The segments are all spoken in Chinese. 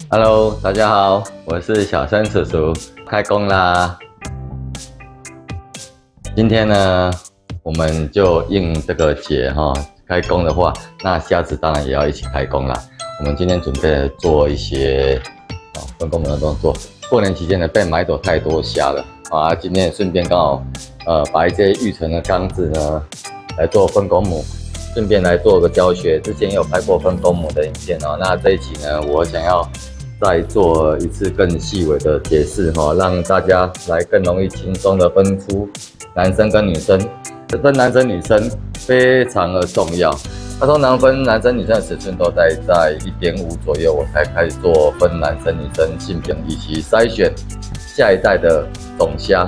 Hello， 大家好，我是小生叔叔，开工啦！今天呢，我们就应这个节开工的话，那虾子当然也要一起开工啦。我们今天准备做一些分公母的动作。过年期间呢，被买走太多虾了啊！今天顺便刚好把一些育成的缸子呢来做分公母。 顺便来做个教学，之前也有拍过分公母的影片哦。那这一期呢，我想要再做一次更细微的解释让大家来更容易轻松的分出男生跟女生。分男生女生非常的重要。那通常分男生女生的尺寸都在1.5左右，我才开始做分男生女生性别，以及筛选下一代的种虾。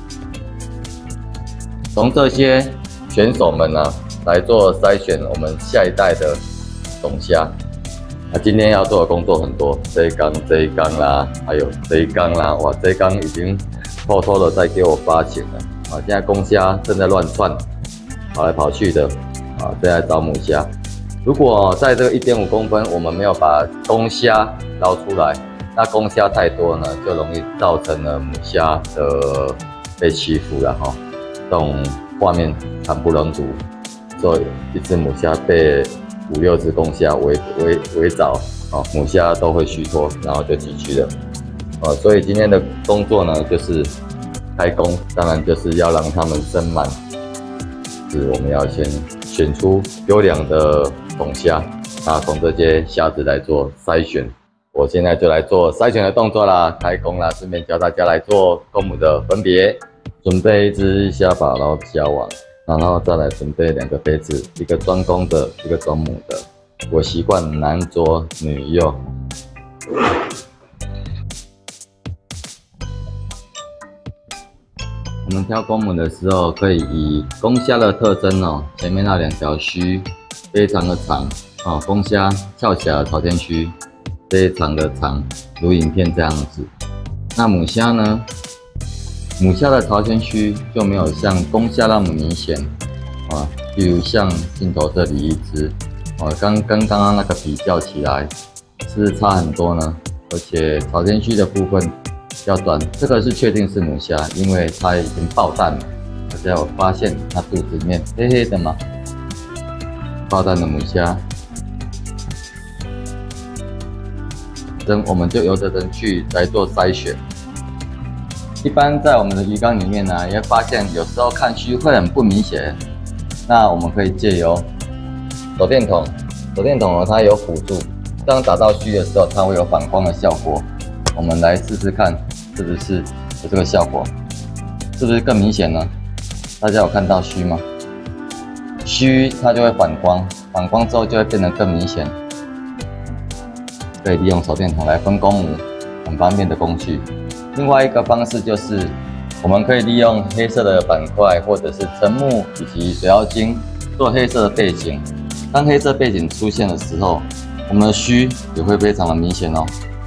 从这些选手们呢。 来做筛选我们下一代的种虾。那今天要做的工作很多，这一缸啦，还有这一缸啦，哇，这一缸已经偷偷的在给我发情了啊！现在公虾正在乱窜，跑来跑去的啊，正在找母虾。如果在这个1.5公分，我们没有把公虾捞出来，那公虾太多呢，就容易造成了母虾的被欺负了哈。这种画面惨不忍睹。 做一只母虾被5、6只公虾围找，母虾都会虚脱，然后就击区了，所以今天的工作呢，就是开工，当然就是要让它们生满，是我们要先选出优良的种虾，那从这些虾子来做筛选。我现在就来做筛选的动作啦，开工啦，顺便教大家来做公母的分别，准备一只虾把捞虾网。 然后再来准备2个杯子，一个装公的，一个装母的。我习惯男左女右。我们挑公母的时候，可以以公虾的特征前面那2条须非常的长公虾翘起来的朝天须非常的长，如影片这样子。那母虾呢？ 母虾的朝天须就没有像公虾那么明显比如像镜头这里一只跟刚刚那个比较起来，是不是差很多呢？而且朝天须的部分比较短，这个是确定是母虾，因为它已经爆蛋了。大家有发现它肚子里面黑黑的吗？爆蛋的母虾，我们就由着灯去来做筛选。 一般在我们的鱼缸里面呢，也会发现有时候看须会很不明显。那我们可以借由手电筒，呢它有辅助，当打到须的时候，它会有反光的效果。我们来试试看，是不是有这个效果？是不是更明显呢？大家有看到须吗？须它就会反光，反光之后就会变得更明显。可以利用手电筒来分公母，很方便的工具。 另外一个方式就是，我们可以利用黑色的板块或者是沉木以及水妖精做黑色的背景。当黑色背景出现的时候，我们的须也会非常的明显哦。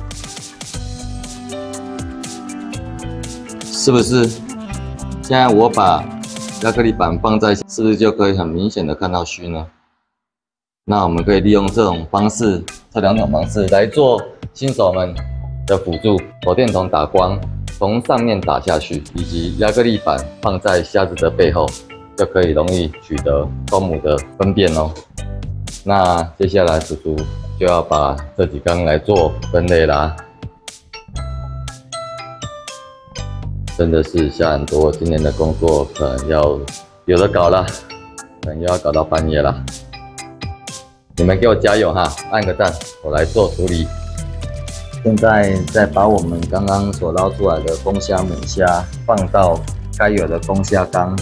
是不是？现在我把亚克力板放在，是不是就可以很明显的看到须呢？那我们可以利用这2种方式来做新手们 的辅助，手电筒打光，从上面打下去，以及亚克力板放在虾子的背后，就可以容易取得公母的分辨哦。那接下来叔叔就要把这几缸来做分类啦。真的是下很多，今年的工作可能要有的搞了，可能又要搞到半夜了。你们给我加油哈，按个赞，我来做处理。 现在再把我们刚刚所捞出来的公虾、母虾放到该有的公虾缸。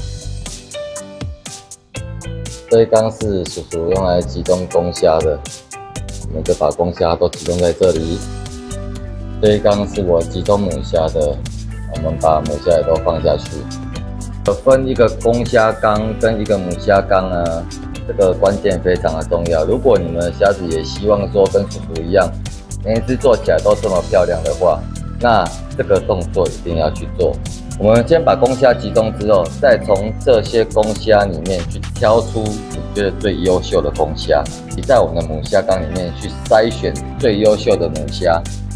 这一缸是叔叔用来集中公虾的，我们就把公虾都集中在这里。这一缸是我集中母虾的，我们把母虾也都放下去。分一个公虾缸跟一个母虾缸呢，这个关键非常的重要。如果你们的虾子也希望说跟叔叔一样， 每一只做起来都这么漂亮的话，那这个动作一定要去做。我们先把公虾集中之后，再从这些公虾里面去挑出你觉得最优秀的公虾，你在我们的母虾缸里面去筛选最优秀的母虾，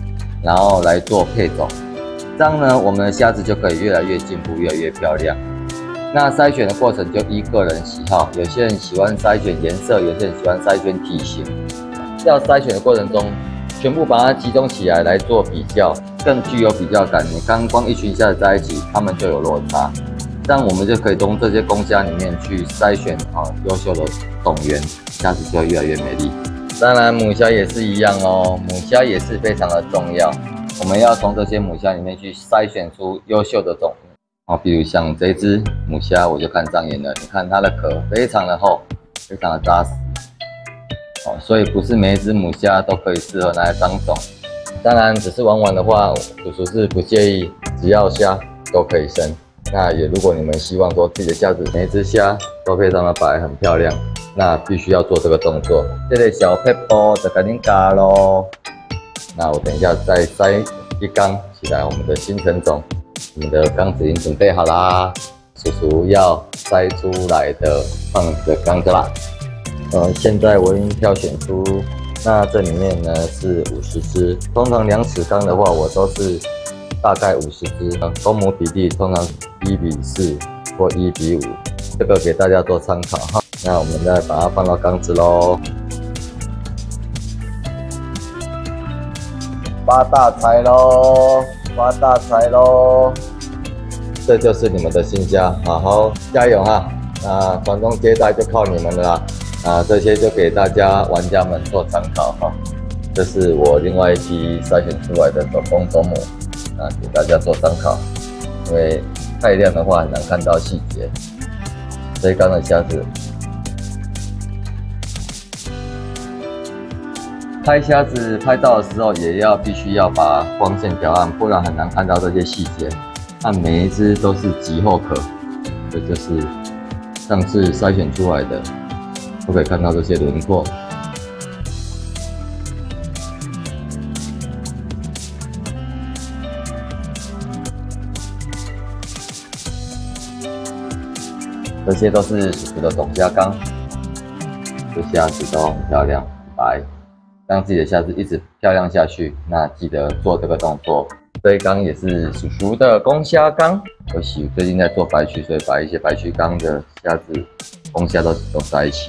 然后来做配种，这样呢，我们的虾子就可以越来越进步，越来越漂亮。那筛选的过程就依个人喜好，有些人喜欢筛选颜色，有些人喜欢筛选体型。要筛选的过程中，全部把它集中起来来做比较，更具有比较感。你刚光一群虾子在一起，它们就有落差。这样我们就可以从这些公虾里面去筛选优秀的种源，虾子就会越来越美丽。当然母虾也是一样哦，母虾也是非常的重要。我们要从这些母虾里面去筛选出优秀的种源。比如像这只母虾，我就看上眼了。你看它的壳非常的厚，非常的扎实。所以不是每一只母虾都可以适合拿来当种。当然，只是玩玩的话，叔叔是不介意，只要虾都可以生。那也如果你们希望说自己的虾子每一只虾都非常的白，很漂亮，那必须要做这个动作。这个小撇步就赶紧加咯。那我等一下再筛一缸起来，我们的新成种，我们的缸子已经准备好啦。叔叔要筛出来的放的缸子啦。现在我已经挑选出，那这里面呢是50只。通常2尺缸的话，我都是大概50只。公母比例通常1:4或1:5，这个给大家做参考哈。那我们再把它放到缸子咯。发大财咯！发大财咯！这就是你们的新家，好好加油哈！那传宗接代就靠你们了啦。这些就给大家玩家们做参考哈。这是我另外一批筛选出来的手工种母，给大家做参考。因为太亮的话很难看到细节。这一缸的虾子，拍虾子拍到的时候也必须要把光线调暗，不然很难看到这些细节。看每一只都是极厚壳，这就是上次筛选出来的。都可以看到这些轮廓。这些都是叔叔的种虾缸，这虾子都很漂亮，白，让自己的虾子一直漂亮下去。那记得做这个动作。这一缸也是叔叔的公虾缸，最近在做白区，所以把一些白区缸的虾子、公虾都在一起。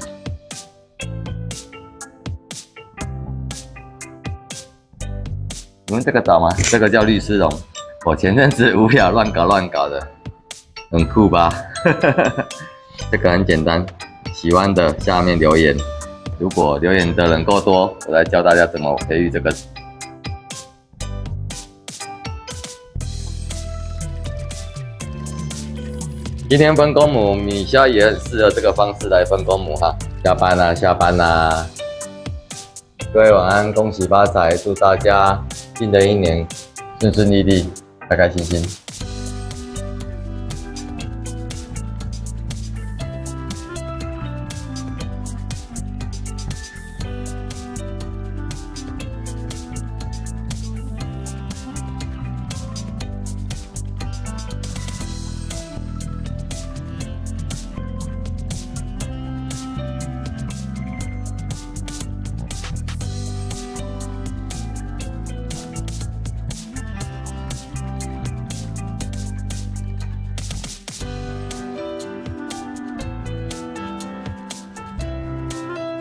你们这个找吗？这个叫律师龙，我前阵子无聊乱搞的，很酷吧？这个很简单，喜欢的下面留言，如果留言的人够多，我来教大家怎么培育这个。今天分公母，米虾也很适合这个方式来分公母哈。下班啦！各位晚安，恭喜发财，祝大家新的一年顺顺利利，开开心心。